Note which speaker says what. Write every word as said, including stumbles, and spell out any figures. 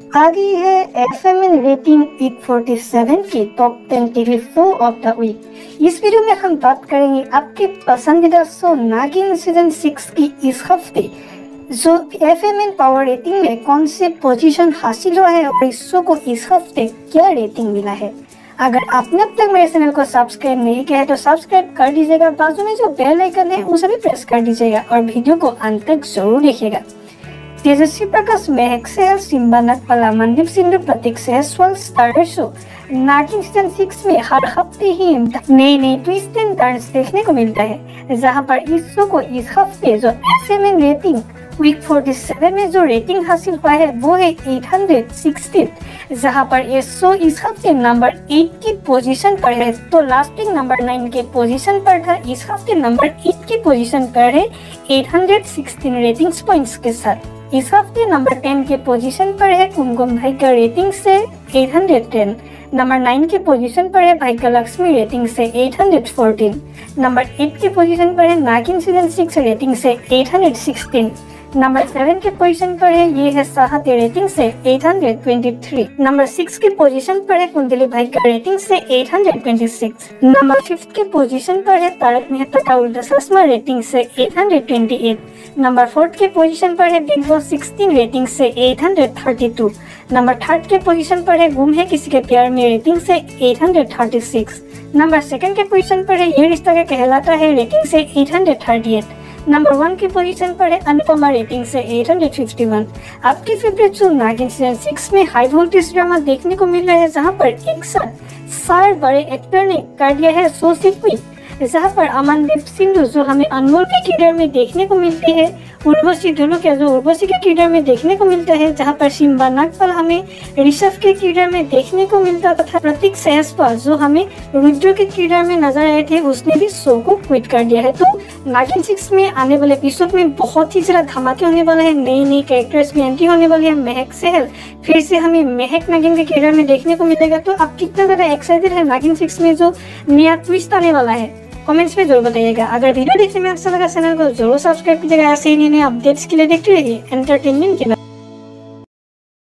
Speaker 1: आ गई है FMN rating eight forty seven की top ten TV show of the week. इस वीडियो में हम बात करेंगे आपके पसंदीदा शो नागिन सीजन सिक्स की इस हफ्ते जो एफएमएन पावर रेटिंग में कौन से पोजीशन हासिल हुआ है और इस शो को इस हफ्ते क्या रेटिंग मिला है। अगर आपने अब तक मेरे चैनल को सब्सक्राइब नहीं किया है तो सब्सक्राइब कर दीजिएगा, बाजू में जो बेल आइकन है उसे भी प्रेस कर दीजिएगा और वीडियो को अंत तक जरूर देखिएगा। Tejasswi Prakash, Mahek Chahal, Simba Nagpal, Mandeep Sidhu, Pratik Sehajpal star show Naagin season six में हर हफ्ते ही नई नई ट्विस्ट एंड टर्न्स देखने को मिलता है, जहां पर इस शो को इस हफ्ते जो FMN rating week forty seven में जो रेटिंग हासिल हुआ है वो है एट सिक्सटीन, जहां पर ये शो इस हफ्ते नंबर एट की पोजीशन पर है। तो लास्ट वीक नंबर नाइन के पोजीशन पर था, इस हफ्ते नंबर एट की पोजीशन पर है एट सिक्सटीन रेटिंग्स पॉइंट्स के साथ। इस हफ्ते नंबर टेन के पोजीशन पर है कुमकुम भाग्य रेटिंग से एट टेन। नंबर नाइन के पोजीशन पर है भाग्य लक्ष्मी रेटिंग से एट फोर्टीन। नंबर एट के पोजीशन पर है नागिन सीजन सिक्स रेटिंग से एट सिक्सटीन। नंबर सेवन के पोजीशन पर है ये है साहते रेटिंग से eight twenty three. Number six के पोजीशन पर है कुंडली भाग्य रेटिंग से eight twenty six. Number fifth के पोजीशन पर है तारक मेहता का उल्टा चश्मा रेटिंग से eight twenty eight. Number fourth के पोजीशन पर है बिग बॉस सिक्सटीन रेटिंग से eight thirty two. Number third के पोजीशन पर है गुम है किसी के प्यार में रेटिंग से eight thirty six. Number second के पोजीशन पर है ये रिश्ता क्या कहलाता है रेटिंग से eight thirty eight. Number one की पोजीशन पर है अनुपमा रेटिंग से एट फिफ्टी वन। आपकी favourite show Naagin season six में हाई वोल्टेज ड्रामा देखने को मिल रहा है, जहां पर एक साथ सार बड़े एक्टर ने कर दिया है शो से क्विट, जहाँ पर अमनदीप सिंधु जो हमें अनमोल के किरदार में देखने को मिलती है, उर्वशी धुलुकिया जो उर्वशी के किरदार में देखने को मिलता है, जहाँ पर सिम्बा नागपाल हमें ऋषभ के किरदार में देखने को मिलता तथा प्रतीक सहस्वाल जो हमें रुद्र के किरदार में नजर आए थे, उसने भी शो को क्विट कर दिया है। तो नागिन सिक्स में आने वाले एपिसोड में बहुत ही ज्यादा धमाके होने वाला है, नई नई कैरेक्टर्स भी एंट्री होने वाली है। महक सहल फिर से हमें महक नागिन के किरदार में देखने को मिलेगा। तो आप कितना ज्यादा एक्साइटेड है नागिन सिक्स में जो नया ट्विस्ट आने वाला है, कमेंट्स में जरूर बताइएगा। अगर वीडियो देखने में अच्छा लगा चैनल को जरूर सब्सक्राइब कीजिएगा। ऐसे ही नए अपडेट्स के लिए देखते रहिए एंटरटेनमेंट के